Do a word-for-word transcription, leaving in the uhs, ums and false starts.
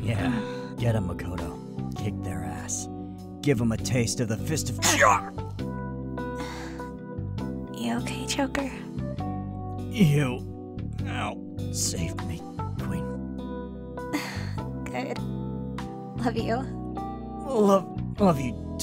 Yeah, get 'em, Makoto. Kick their ass. Give 'em a taste of the fist of Char! You okay, Joker? You... Ow. Saved me, Queen. Good. Love you. Love... love you